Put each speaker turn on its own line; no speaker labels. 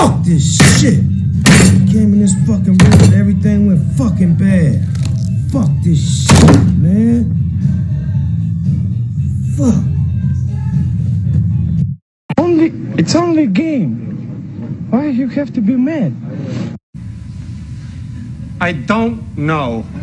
Fuck this shit. Came in this fucking room and everything went fucking bad. Fuck this shit, man. Fuck. It's only a game. Why you have to be mad?
I don't know.